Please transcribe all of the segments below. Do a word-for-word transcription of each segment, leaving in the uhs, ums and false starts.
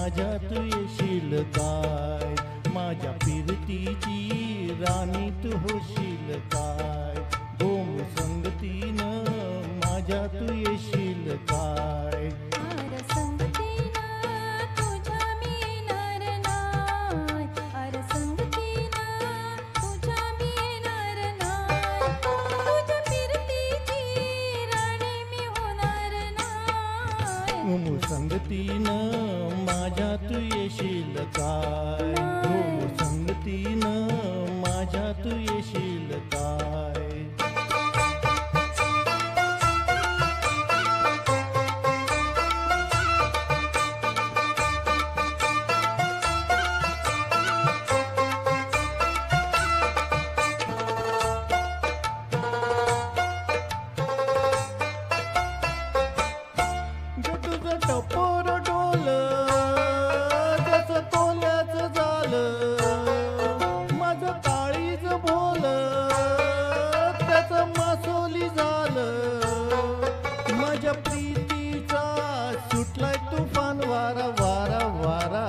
माझ्यात येशील काय, माझ्या फिरतीची राणी तू होशील काय, गोम संगतीनं माझ्यात येशील काय. आर संगतीनं तुझ्या मी येणार नाय, आर संगतीनं तुझ्या मी येणार नाय, तुझ्या फिरतीची राणी मी होणार नाय. गोम संगतीनं माझ्यात येशील काय, गोम संगतीनं माझ्यात येशील काय. तुझं टपोर डोलं जसं तोल्याचं झालं, माझं काळीज भोलं त्याचं मासोली झालं, माझ्या प्रीतीचा सुटलाय तुफान वारा वारा वारा.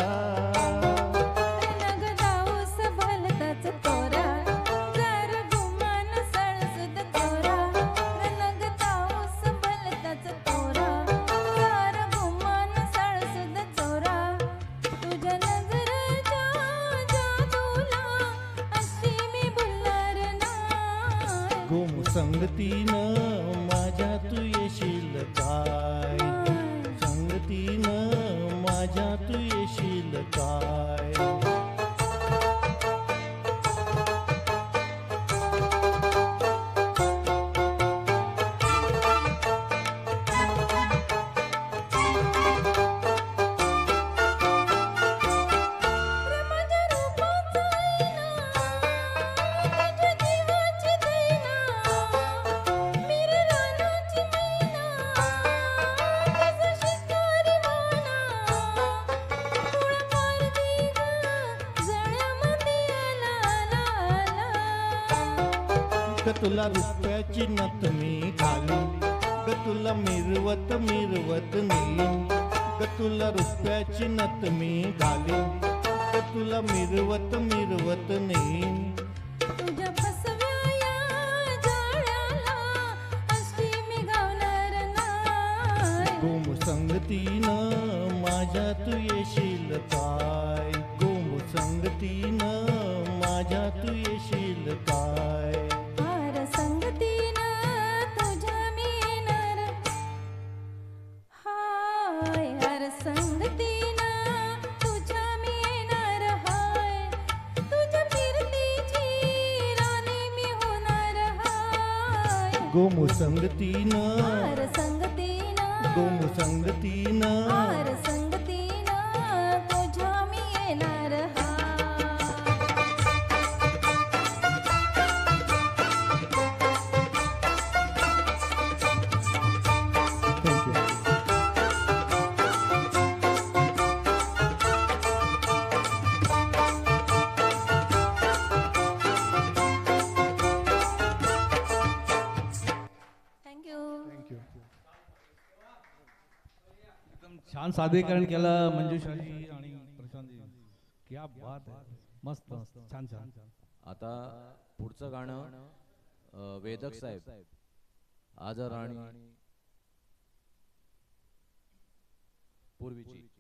नग दाऊस भलताच तोरा, जर गुमान सळसुद तोरा, नग दाऊस भलताच तोरा, जर गुमान सळसुद तोरा. तुझ्या नजरेच्या जादूला अशी मी भुलणार नाय. गोम संगतीनं माझ्यात येशील काय, संगतीनं माझ्यात येशील काय. माझ्या रूपाचा आईना, तुझ्या जीवाची दैना, मीर रानाची मैना, तुझा शिकारी वाना, तुळ मारती ग जळ्यामध्ये आला आला आला. ग तुला रुपयाची नथ मी घालीन, ग तुला मिरवत मिरवत नेईन, ग तुला रुपयाची नथ मी घालीन, ग तुला मिरवत मिरवत नेईन. तुझ्या फसव्या या जाळ्याला अशी मी गावणार नाय. गोम संगतीनं माझ्यात येशील काय, गोम संगतीनं माझ्यात येशील काय. आर संगतीनं तुझ्या मी येणार हाय, आर संगतीनं तुझ्या मी येणार हाय, तुझ्या फिरतीची राणी मी होणार हाय. गोम संगतीनं, आर संगतीनं, गोम संगतीनं आर संगतीनं तुझ्या मी येणार हाय. थँक्यू. थँक्यू. एकदम छान सादरीकरण केलं मंजुषाजी आणि प्रशांतजी. क्या बात आहे, मस्त मस्त छान छान. आता पुढचं गाणं अ, वेदक साहेब आज राणी पूर्वीची